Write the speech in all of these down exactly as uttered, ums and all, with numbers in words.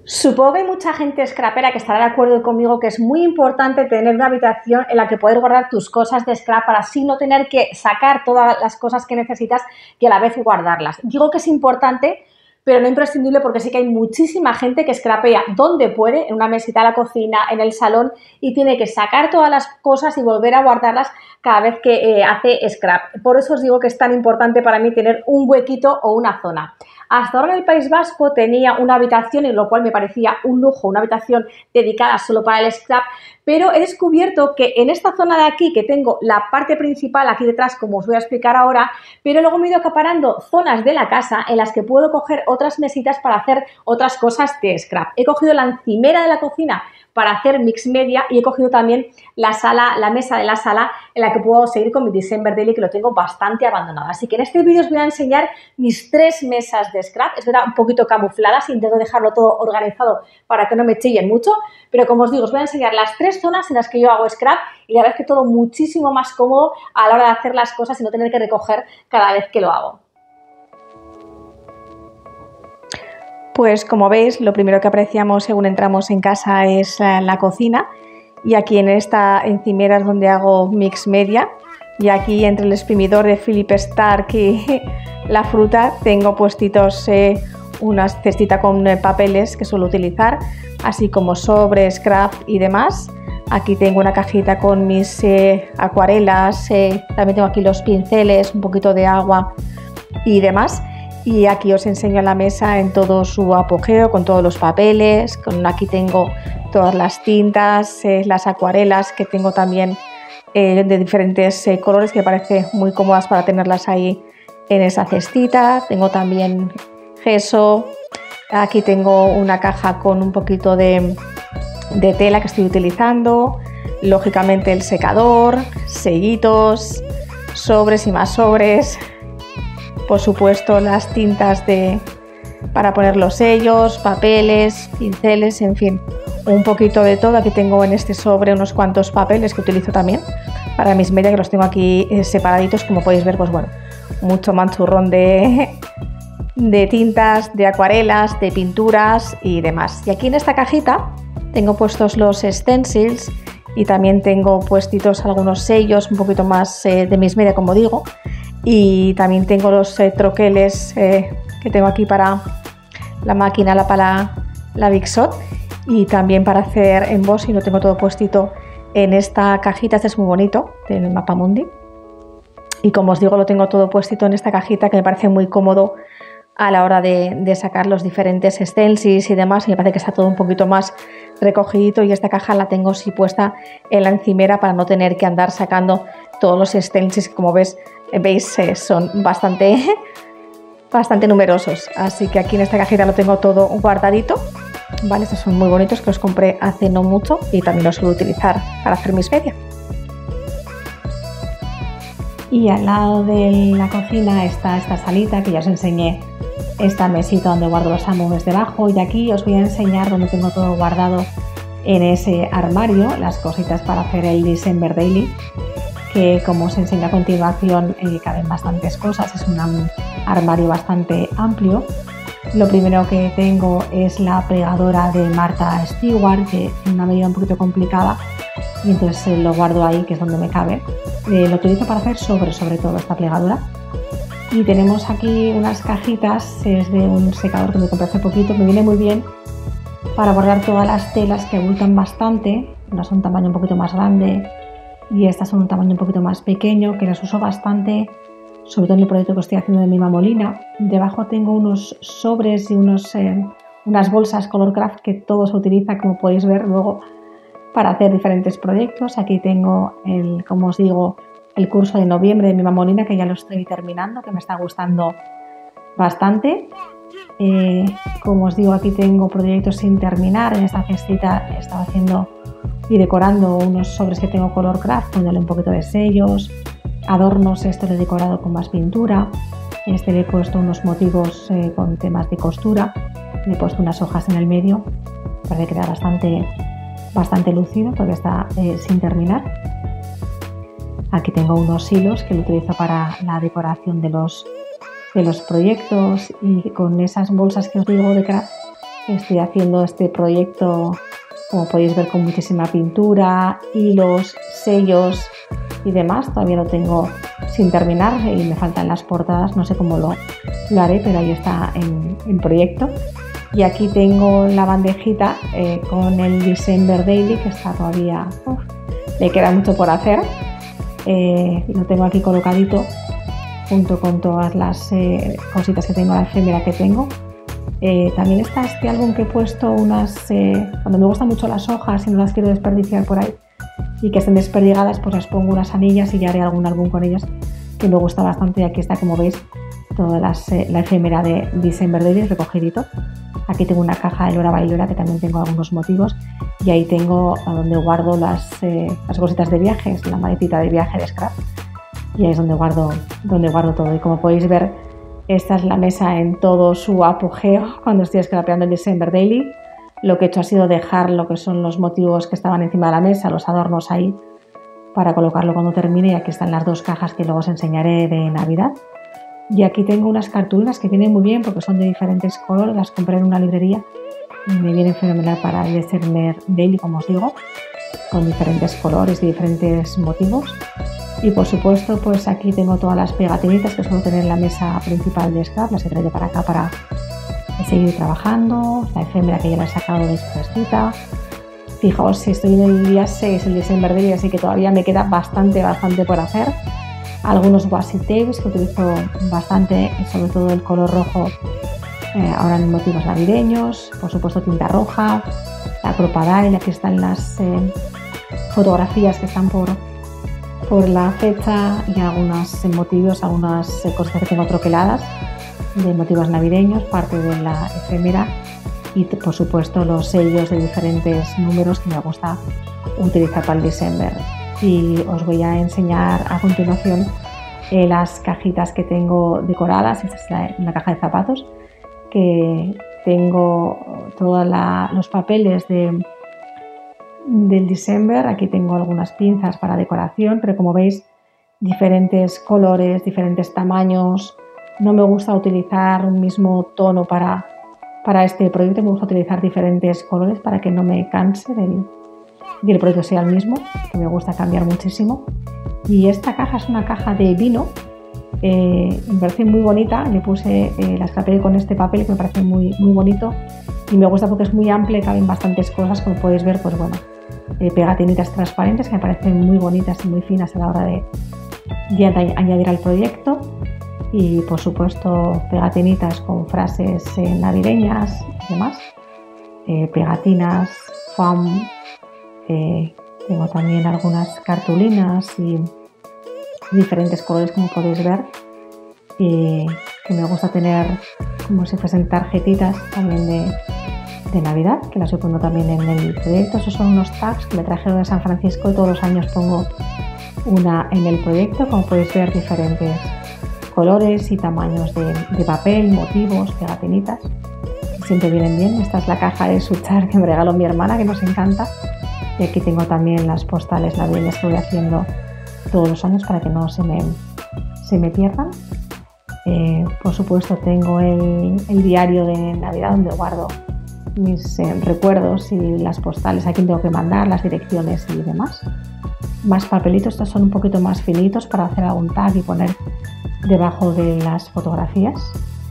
Supongo que hay mucha gente scrapera que estará de acuerdo conmigo que es muy importante tener una habitación en la que poder guardar tus cosas de scrap para así no tener que sacar todas las cosas que necesitas y a la vez guardarlas. Digo que es importante, pero no imprescindible, porque sí que hay muchísima gente que scrapea donde puede, en una mesita de la cocina, en el salón, y tiene que sacar todas las cosas y volver a guardarlas cada vez que eh, hace scrap. Por eso os digo que es tan importante para mí tener un huequito o una zona. Hasta ahora en el País Vasco tenía una habitación, en lo cual me parecía un lujo, una habitación dedicada solo para el scrap, pero he descubierto que en esta zona de aquí, que tengo la parte principal aquí detrás, como os voy a explicar ahora, pero luego me he ido acaparando zonas de la casa en las que puedo coger otras mesitas para hacer otras cosas de scrap. He cogido la encimera de la cocina para hacer mix media y he cogido también la sala, la mesa de la sala en la que puedo seguir con mi December Daily, que lo tengo bastante abandonado. Así que en este vídeo os voy a enseñar mis tres mesas de scrap. Es verdad, un poquito camufladas, intento dejarlo todo organizado para que no me chillen mucho, pero como os digo, os voy a enseñar las tres zonas en las que yo hago scrap y la verdad es que todo muchísimo más cómodo a la hora de hacer las cosas y no tener que recoger cada vez que lo hago. Pues como veis, lo primero que apreciamos según entramos en casa es la, la cocina, y aquí en esta encimera es donde hago mix media, y aquí entre el exprimidor de Philip Stark y la fruta tengo puestitos eh, una cestita con eh, papeles que suelo utilizar, así como sobres, scrap y demás. Aquí tengo una cajita con mis eh, acuarelas, eh, también tengo aquí los pinceles, un poquito de agua y demás. Y aquí os enseño la mesa en todo su apogeo, con todos los papeles. Con, aquí tengo todas las tintas, eh, las acuarelas que tengo también eh, de diferentes eh, colores, que me parece muy cómodas para tenerlas ahí en esa cestita. Tengo también gesso. Aquí tengo una caja con un poquito de, de tela que estoy utilizando. Lógicamente el secador, sellitos, sobres y más sobres. Por supuesto las tintas de, para poner los sellos, papeles, pinceles, en fin, un poquito de todo. Aquí tengo en este sobre unos cuantos papeles que utilizo también para mis medias, que los tengo aquí eh, separaditos, como podéis ver. Pues bueno, mucho manchurrón de, de tintas, de acuarelas, de pinturas y demás. Y aquí en esta cajita tengo puestos los stencils y también tengo puestitos algunos sellos un poquito más eh, de mis medias, como digo. Y también tengo los eh, troqueles eh, que tengo aquí para la máquina, la para la Big Shot, y también para hacer embossing lo tengo todo puestito en esta cajita. Este es muy bonito, del Mapa Mundi, y como os digo, lo tengo todo puestito en esta cajita, que me parece muy cómodo a la hora de, de sacar los diferentes stencils y demás. Y me parece que está todo un poquito más recogidito, y esta caja la tengo sí puesta en la encimera para no tener que andar sacando todos los stencils, que como ves, veis eh, son bastante, bastante numerosos. Así que aquí en esta cajita lo tengo todo guardadito, ¿vale? Estos son muy bonitos, que los compré hace no mucho y también los suelo utilizar para hacer mis medias. Y al lado de la cocina está esta salita que ya os enseñé, esta mesita donde guardo los álbumes debajo, y aquí os voy a enseñar donde tengo todo guardado en ese armario, las cositas para hacer el December Daily, que como os enseño a continuación eh, caben bastantes cosas. Es un armario bastante amplio. Lo primero que tengo es la plegadora de Martha Stewart, que tiene una medida un poquito complicada, y entonces eh, lo guardo ahí, que es donde me cabe. Eh, lo utilizo para hacer sobre, sobre todo esta plegadora. Y tenemos aquí unas cajitas, es de un secador que me compré hace poquito, me viene muy bien para guardar todas las telas que abultan bastante. Unas son un tamaño un poquito más grande y estas son un tamaño un poquito más pequeño, que las uso bastante, sobre todo en el proyecto que estoy haciendo de mi mamolina. Debajo tengo unos sobres y unos, eh, unas bolsas color craft que todo se utiliza, como podéis ver luego, para hacer diferentes proyectos. Aquí tengo, el, como os digo, el curso de noviembre de mi mamolina, que ya lo estoy terminando, que me está gustando bastante. Eh, como os digo, aquí tengo proyectos sin terminar. En esta cestita he estado haciendo y decorando unos sobres que tengo color craft, poniéndole un poquito de sellos, adornos. Esto lo he decorado con más pintura. En este le he puesto unos motivos eh, con temas de costura. Le he puesto unas hojas en el medio para que quede bastante, bastante lucido, porque está eh, sin terminar. Aquí tengo unos hilos que lo utilizo para la decoración de los, de los proyectos, y con esas bolsas que os digo de craft Estoy haciendo este proyecto, como podéis ver, con muchísima pintura, hilos, sellos y demás. Todavía lo tengo sin terminar y me faltan las portadas, no sé cómo lo, lo haré, pero ahí está en, en proyecto. Y aquí tengo la bandejita eh, con el December Daily, que está todavía, uf, le queda mucho por hacer. Eh, lo tengo aquí colocadito junto con todas las eh, cositas que tengo, la efémera que tengo. Eh, también está este álbum que he puesto unas, eh, cuando me gustan mucho las hojas y no las quiero desperdiciar por ahí y que estén desperdigadas, pues las pongo unas anillas y ya haré algún álbum con ellas, que me gusta bastante. Y aquí está, como veis, toda las, eh, la efémera de December Daily recogidito. Aquí tengo una caja de Lora Bailora que también tengo algunos motivos, y ahí tengo a donde guardo las, eh, las cositas de viajes, la maletita de viaje de Scrap, y ahí es donde guardo, donde guardo todo. Y como podéis ver, esta es la mesa en todo su apogeo cuando estoy scrapeando el December Daily. Lo que he hecho ha sido dejar lo que son los motivos que estaban encima de la mesa, los adornos ahí, para colocarlo cuando termine. Y aquí están las dos cajas que luego os enseñaré de Navidad. Y aquí tengo unas cartulinas que vienen muy bien porque son de diferentes colores, las compré en una librería y me vienen fenomenal para el December Daily, como os digo, con diferentes colores y diferentes motivos. Y por supuesto, pues aquí tengo todas las pegatinitas que suelo tener en la mesa principal de Scrap, las he traído para acá para seguir trabajando, la efémera que ya la he sacado despuéscita. Fijaos, si estoy en el día seis, el December Daily, así que todavía me queda bastante, bastante por hacer. Algunos washi tapes que utilizo bastante, sobre todo el color rojo, eh, ahora en motivos navideños. Por supuesto, tinta roja, la Crop-A-Dile. Aquí están las eh, fotografías que están por, por la fecha y algunos motivos, algunas eh, cosas que tengo troqueladas de motivos navideños, parte de la efémera, y por supuesto los sellos de diferentes números que me gusta utilizar para el December. Y os voy a enseñar a continuación eh, las cajitas que tengo decoradas. Esta es la, una caja de zapatos que tengo todos los papeles de, del December. Aquí tengo algunas pinzas para decoración, pero como veis, diferentes colores, diferentes tamaños. No me gusta utilizar un mismo tono para, para este proyecto, me gusta utilizar diferentes colores para que no me canse del y el proyecto sea el mismo, que me gusta cambiar muchísimo. Y esta caja es una caja de vino, eh, me parece muy bonita, le puse, eh, la escapé con este papel que me parece muy, muy bonito y me gusta porque es muy amplia y caben bastantes cosas, como podéis ver, pues bueno, eh, pegatinitas transparentes que me parecen muy bonitas y muy finas a la hora de, de añadir al proyecto. Y por supuesto pegatinitas con frases eh, navideñas y demás, eh, pegatinas, foam. Eh, tengo también algunas cartulinas y diferentes colores, como podéis ver, y que me gusta tener como si fuesen tarjetitas también de, de Navidad, que las pongo también en el proyecto. Esos son unos tags que me trajeron de San Francisco y todos los años pongo una en el proyecto. Como podéis ver, diferentes colores y tamaños de, de papel, motivos, pegatinitas, que siempre vienen bien. Esta es la caja de Suchar que me regaló mi hermana, que nos encanta. Y aquí tengo también las postales navideñas que voy haciendo todos los años para que no se me, se me pierdan. Eh, por supuesto tengo el, el diario de Navidad donde guardo mis eh, recuerdos y las postales a quién tengo que mandar, las direcciones y demás. Más papelitos, estos son un poquito más finitos para hacer algún tag y poner debajo de las fotografías.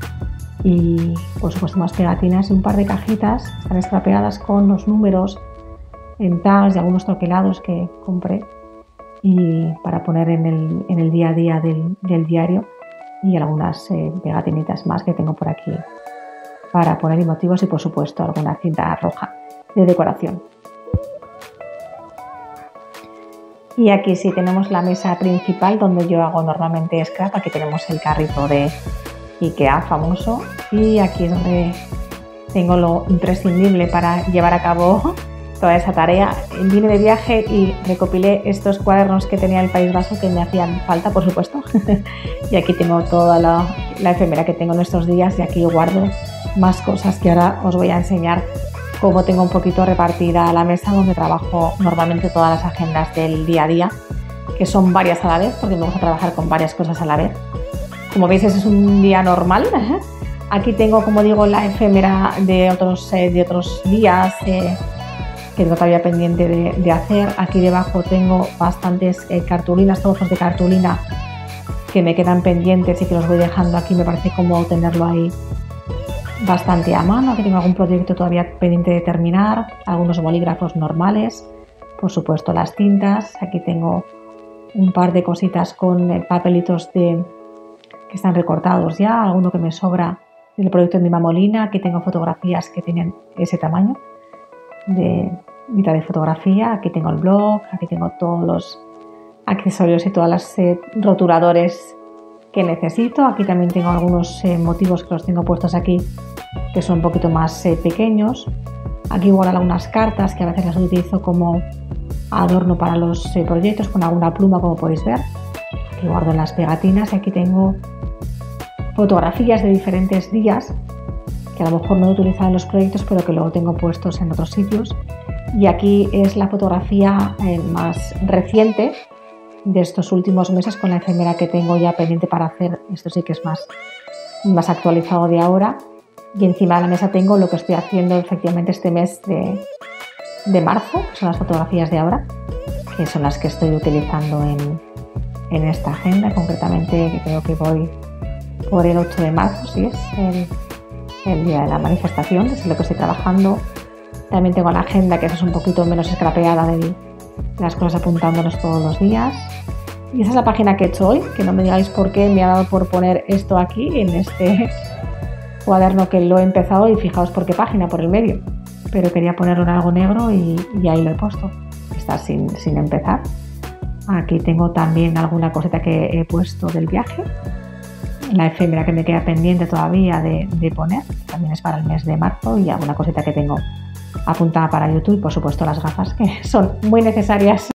Y por supuesto más pegatinas y un par de cajitas que están escrapeadas con los números en tags y algunos troquelados que compré y para poner en el, en el día a día del, del diario, y algunas eh, pegatinitas más que tengo por aquí para poner motivos, y por supuesto alguna cinta roja de decoración. Y aquí sí tenemos la mesa principal donde yo hago normalmente scrap. Aquí tenemos el carrito de IKEA famoso y aquí es donde tengo lo imprescindible para llevar a cabo toda esa tarea. Vine de viaje y recopilé estos cuadernos que tenía el País Vasco que me hacían falta, por supuesto. Y aquí tengo toda la, la efémera que tengo en estos días, y aquí guardo más cosas que ahora os voy a enseñar cómo tengo un poquito repartida la mesa donde trabajo normalmente todas las agendas del día a día, que son varias a la vez porque me gusta trabajar con varias cosas a la vez. Como veis, ese es un día normal, Aquí tengo, como digo, la efémera de otros, eh, de otros días eh, que tengo todavía pendiente de, de hacer. Aquí debajo tengo bastantes eh, cartulinas, trozos de cartulina que me quedan pendientes y que los voy dejando aquí. Me parece cómodo tenerlo ahí bastante a mano. Aquí tengo algún proyecto todavía pendiente de terminar, algunos bolígrafos normales, por supuesto las tintas. Aquí tengo un par de cositas con eh, papelitos de, que están recortados ya, alguno que me sobra del proyecto de mi mamolina. Aquí tengo fotografías que tienen ese tamaño de mitad de fotografía. Aquí tengo el blog, aquí tengo todos los accesorios y todas las eh, rotuladores que necesito. Aquí también tengo algunos eh, motivos que los tengo puestos aquí que son un poquito más eh, pequeños. Aquí igual algunas cartas que a veces las utilizo como adorno para los eh, proyectos con alguna pluma, como podéis ver, que guardo en las pegatinas. Aquí tengo fotografías de diferentes días que a lo mejor no he utilizado en los proyectos, pero que luego tengo puestos en otros sitios. Y aquí es la fotografía eh, más reciente de estos últimos meses con la efémera que tengo ya pendiente para hacer. Esto sí que es más, más actualizado de ahora. Y encima de la mesa tengo lo que estoy haciendo efectivamente este mes de, de marzo, que son las fotografías de ahora, que son las que estoy utilizando en, en esta agenda. Concretamente, que creo que voy por el ocho de marzo, sí es el, el día de la manifestación, es lo que estoy trabajando. También tengo la agenda, que esa es un poquito menos escrapeada de las cosas apuntándonos todos los días. Y esa es la página que he hecho hoy, que no me digáis por qué me ha dado por poner esto aquí en este cuaderno, que lo he empezado, y fijaos por qué página, por el medio, pero quería ponerlo en algo negro y, y ahí lo he puesto. Está sin, sin empezar. Aquí tengo también alguna cosita que he puesto del viaje, la efémera que me queda pendiente todavía de, de poner, también es para el mes de marzo, y alguna cosita que tengo apuntada para YouTube, y por supuesto las gafas, que son muy necesarias.